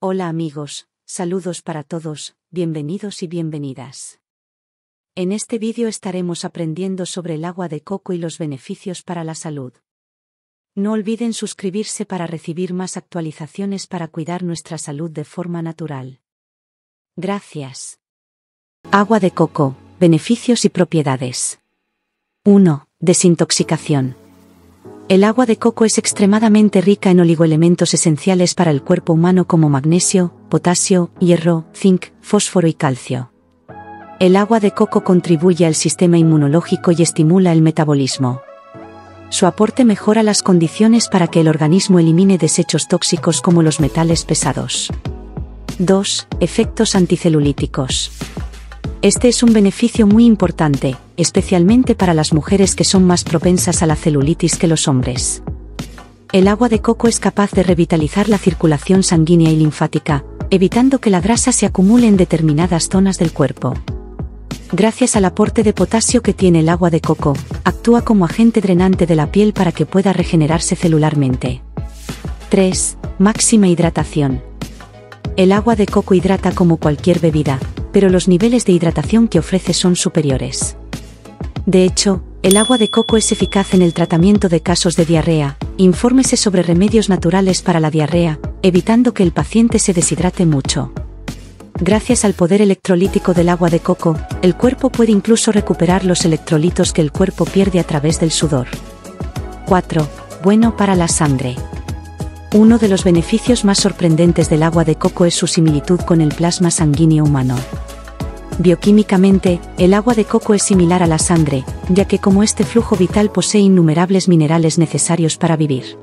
Hola amigos, saludos para todos, bienvenidos y bienvenidas. En este vídeo estaremos aprendiendo sobre el agua de coco y los beneficios para la salud. No olviden suscribirse para recibir más actualizaciones para cuidar nuestra salud de forma natural. Gracias. Agua de coco, beneficios y propiedades. 1. Desintoxicación. El agua de coco es extremadamente rica en oligoelementos esenciales para el cuerpo humano como magnesio, potasio, hierro, zinc, fósforo y calcio. El agua de coco contribuye al sistema inmunológico y estimula el metabolismo. Su aporte mejora las condiciones para que el organismo elimine desechos tóxicos como los metales pesados. 2. Efectos anticelulíticos. Este es un beneficio muy importante, especialmente para las mujeres que son más propensas a la celulitis que los hombres. El agua de coco es capaz de revitalizar la circulación sanguínea y linfática, evitando que la grasa se acumule en determinadas zonas del cuerpo. Gracias al aporte de potasio que tiene el agua de coco, actúa como agente drenante de la piel para que pueda regenerarse celularmente. 3. Máxima hidratación. El agua de coco hidrata como cualquier bebida, pero los niveles de hidratación que ofrece son superiores. De hecho, el agua de coco es eficaz en el tratamiento de casos de diarrea. Infórmese sobre remedios naturales para la diarrea, evitando que el paciente se deshidrate mucho. Gracias al poder electrolítico del agua de coco, el cuerpo puede incluso recuperar los electrolitos que el cuerpo pierde a través del sudor. 4. Bueno para la sangre. Uno de los beneficios más sorprendentes del agua de coco es su similitud con el plasma sanguíneo humano. Bioquímicamente, el agua de coco es similar a la sangre, ya que como este flujo vital posee innumerables minerales necesarios para vivir.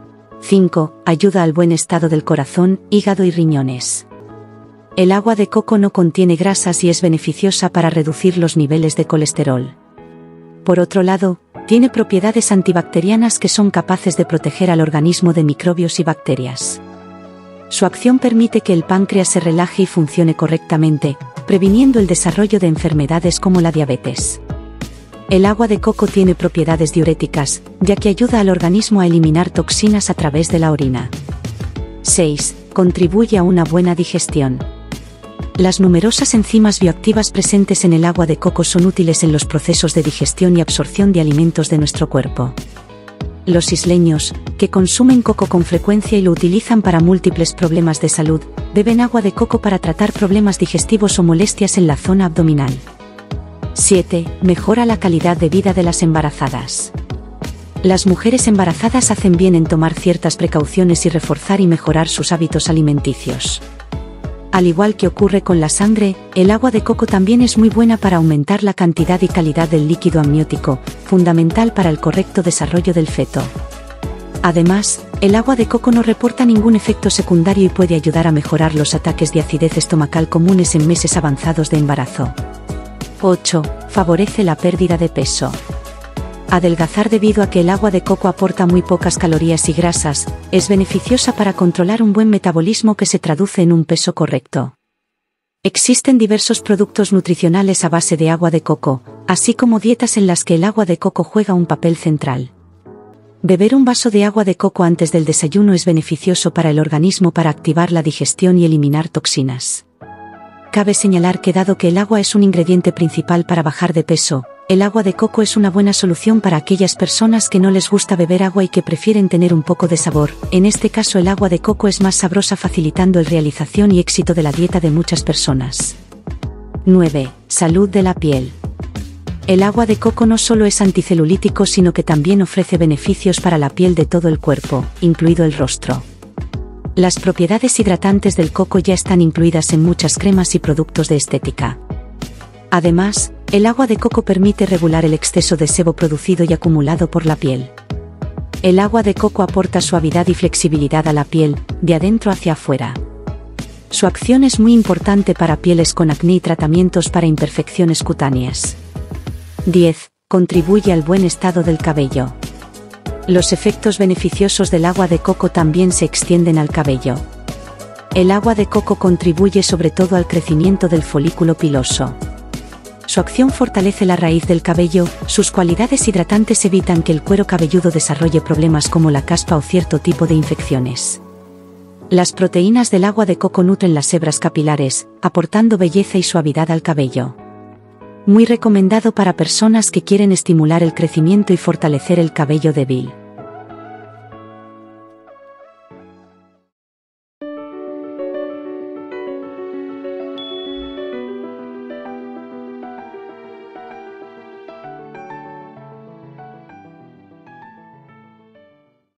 5. Ayuda al buen estado del corazón, hígado y riñones. El agua de coco no contiene grasas y es beneficiosa para reducir los niveles de colesterol. Por otro lado, tiene propiedades antibacterianas que son capaces de proteger al organismo de microbios y bacterias. Su acción permite que el páncreas se relaje y funcione correctamente, previniendo el desarrollo de enfermedades como la diabetes. El agua de coco tiene propiedades diuréticas, ya que ayuda al organismo a eliminar toxinas a través de la orina. 6. Contribuye a una buena digestión. Las numerosas enzimas bioactivas presentes en el agua de coco son útiles en los procesos de digestión y absorción de alimentos de nuestro cuerpo. Los isleños, que consumen coco con frecuencia y lo utilizan para múltiples problemas de salud, beben agua de coco para tratar problemas digestivos o molestias en la zona abdominal. 7. Mejora la calidad de vida de las embarazadas. Las mujeres embarazadas hacen bien en tomar ciertas precauciones y reforzar y mejorar sus hábitos alimenticios. Al igual que ocurre con la sangre, el agua de coco también es muy buena para aumentar la cantidad y calidad del líquido amniótico, fundamental para el correcto desarrollo del feto. Además, el agua de coco no reporta ningún efecto secundario y puede ayudar a mejorar los ataques de acidez estomacal comunes en meses avanzados de embarazo. 8. Favorece la pérdida de peso. Adelgazar debido a que el agua de coco aporta muy pocas calorías y grasas, es beneficiosa para controlar un buen metabolismo que se traduce en un peso correcto. Existen diversos productos nutricionales a base de agua de coco, así como dietas en las que el agua de coco juega un papel central. Beber un vaso de agua de coco antes del desayuno es beneficioso para el organismo para activar la digestión y eliminar toxinas. Cabe señalar que dado que el agua es un ingrediente principal para bajar de peso, el agua de coco es una buena solución para aquellas personas que no les gusta beber agua y que prefieren tener un poco de sabor. En este caso el agua de coco es más sabrosa, facilitando el realización y éxito de la dieta de muchas personas. 9. Salud de la piel. El agua de coco no solo es anticelulítico sino que también ofrece beneficios para la piel de todo el cuerpo, incluido el rostro. Las propiedades hidratantes del coco ya están incluidas en muchas cremas y productos de estética. Además, el agua de coco permite regular el exceso de sebo producido y acumulado por la piel. El agua de coco aporta suavidad y flexibilidad a la piel, de adentro hacia afuera. Su acción es muy importante para pieles con acné y tratamientos para imperfecciones cutáneas. 10. Contribuye al buen estado del cabello. Los efectos beneficiosos del agua de coco también se extienden al cabello. El agua de coco contribuye sobre todo al crecimiento del folículo piloso. Su acción fortalece la raíz del cabello, sus cualidades hidratantes evitan que el cuero cabelludo desarrolle problemas como la caspa o cierto tipo de infecciones. Las proteínas del agua de coco nutren las hebras capilares, aportando belleza y suavidad al cabello. Muy recomendado para personas que quieren estimular el crecimiento y fortalecer el cabello débil.